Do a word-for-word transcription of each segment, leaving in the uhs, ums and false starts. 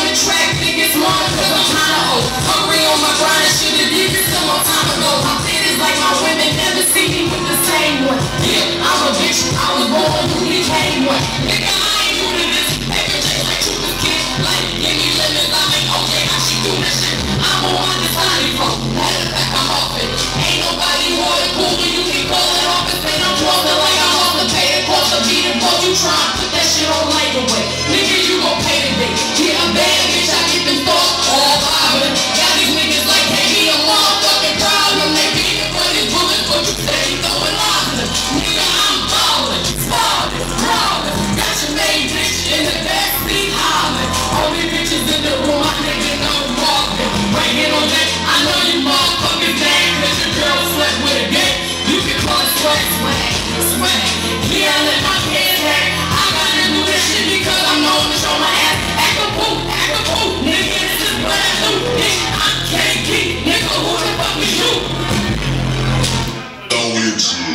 the track, think it's smart cause I'm kinda old. Hungry on my grind, I should've did this a long time ago. My fit is like my women, never see me with the same one. Yeah, I'm a bitch, I was born who became one. Nigga, I ain't new to this. Every day like you was kid, like give me lemons, I make okay, how she do that shit. I'm on one this honey bro. Matter of fact, I'm off it. Ain't nobody water cooler, you can call it off and say I'm drunk like I'm off the pay the cost of beat and both you try to put that shit on light away. Nigga, you gon' pay today. Yeah, I'm bad bitch, I get them thoughts all bobbing. Got these niggas like, hey, me a motherfucking problem. They beating for these bullets, but you say you throwing lies in them. Nigga, I'm ballin', spalding, brawling. Got your main bitch in the backseat hollering. All these bitches in the room, my nigga know walking. Right here on that, I know you motherfuckers mad cause your girl slept with a gay. You can call it swag, swag, swag. Yeah, I let my kids hang. I gotta do this shit because I'm known to show my ass. Act a poop, act a poop. Nigga, this is what I do. Nigga, I'm K K. Nigga, who the fuck is you? Don't get you.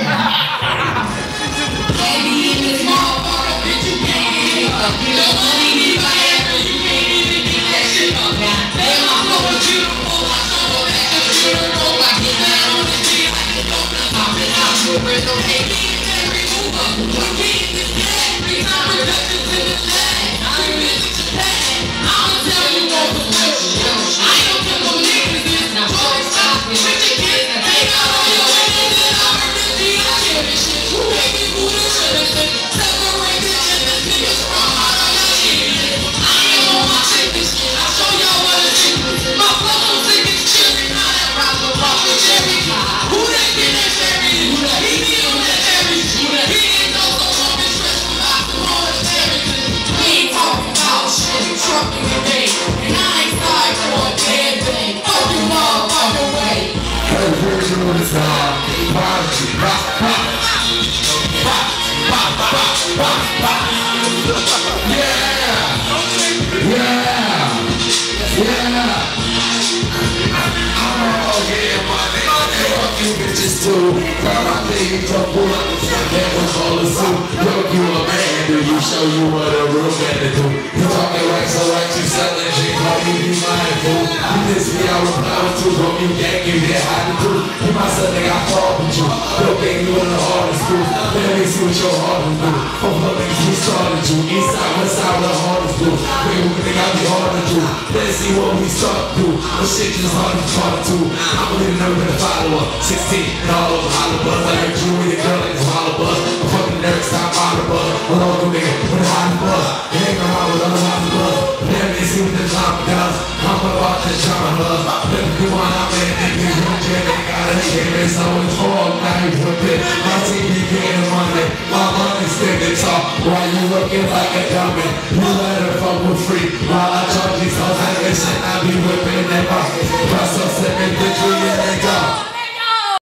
Baby, in this motherfucker, bitch, you can't even fuck. You know money, need my ass, but you can't even get that shit up. Damn, I'm going beautiful. I show up at the funeral. I get down on the beat. I get dope and pop it out. You bring no A B and every move up. You get this cat. Three time productions in the lag. I'm in Japan. I'ma tell you what the future. I ain't no simple niggas. It's not choice. Stop it. With your kids. Take out all your women. And I'm a G. I kill this shit. Who make me move this shit? Separate this shit. This nigga's from out of your shit. I ain't on my chicken shit. I'll show y'all what it is. My flow so sick it's cherry. Now that rock the rock with cherry. Who that get that cherry? Who that? He be on that cherry. Who that? He ain't no so long and stress from out the monastery. We ain't talking about shit. Trucking your day. And I ain't sorry for a bad thing. Fuck you motherfucking way. Hey, where's your little song? Pop, pop, pop. Pop, pop, pop, pop, pop. Yeah! Yeah! Yeah! I'm all getting money. Fuck you bitches too. Girl, I think you don't pull up the front and was all the suit. Look, you a man, do you show you what a real man to do? You talking like so like you selling shit, call you be mindful. You miss me, I reply with two, bro, you gang, you get hot to do. You my son, nigga, I fall with you. Don't think you in the hardest school. Let me see what your heart is do. Both of niggas, we started you. East side, west side, where the hardest do. Wait, who think I be hard to do? Let's see what we start to do. But shit just hard to talk to. I'm a little never been a follower. sixteen, and all over Hollywood. I heard you with a girl like this Hollywood. I'm fucking nerds, stop Hollywood. I'm a local nigga with a Hollywood. You ain't gonna ride with other Hollywood. Never been seen with the drama does. I'm about the drama love. Let me want, I'm in it. Niggas in the jail, they got a shit. It's always all night with it. My T V getting money. My money stick and talk. While you looking like a dummy. You let her fuck with free. While I charge these hoes, I listen, I be whipping that pocket.